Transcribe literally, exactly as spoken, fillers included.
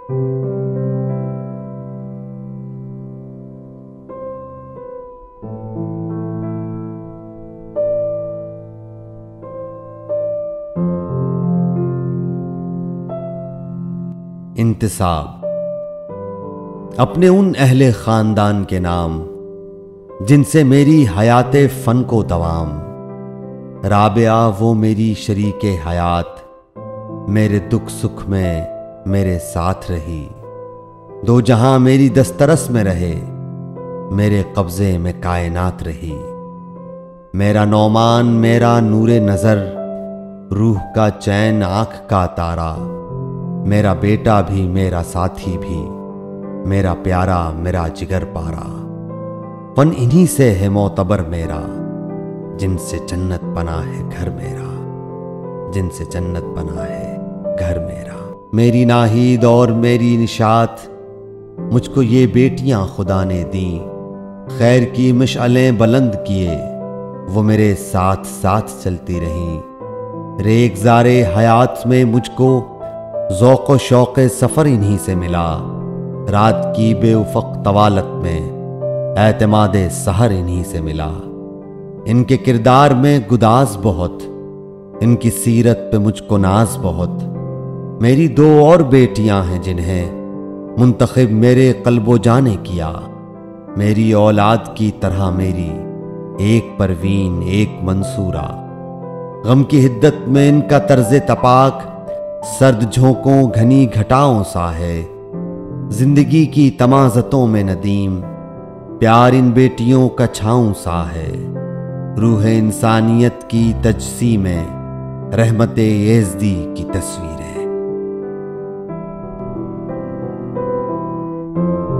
इंतिसाब। अपने उन अहले खानदान के नाम जिनसे मेरी हयाते फन को दवाम, राबिया वो मेरी शरीके हयात, मेरे दुख सुख में मेरे साथ रही। दो जहां मेरी दस्तरस में रहे, मेरे कब्जे में कायनात रही। मेरा नौमान मेरा नूरे नजर, रूह का चैन आंख का तारा, मेरा बेटा भी मेरा साथी भी, मेरा प्यारा मेरा जिगर पारा। फन इन्हीं से है मोतबर मेरा, जिनसे जन्नत बना है घर मेरा, जिनसे जन्नत बना है घर मेरा। मेरी नाहीद और मेरी निशात, मुझको ये बेटियां खुदा ने दी। खैर की मशअलें बुलंद किए, वो मेरे साथ साथ चलती रहीं। रेगज़ारे हयात में मुझको ज़ौक़ शौक़ सफ़र इन्हीं से मिला। रात की बेउफ़क़ तवालत में एतमादे सहर इन्हीं से मिला। इनके किरदार में गुदाज बहुत, इनकी सीरत पे मुझको नाज बहुत। मेरी दो और बेटियां हैं जिन्हें मुंतखब मेरे क़ल्बो जाने किया। मेरी औलाद की तरह मेरी एक परवीन एक मंसूरा। गम की हिद्दत में इनका तर्ज़े तपाक सर्द झोंकों घनी घटाओं सा है। जिंदगी की तमाज़तों में नदीम प्यार इन बेटियों का छाऊं सा है। रूह इंसानियत की तजसी में रहमत यज़दी की तस्वीर है।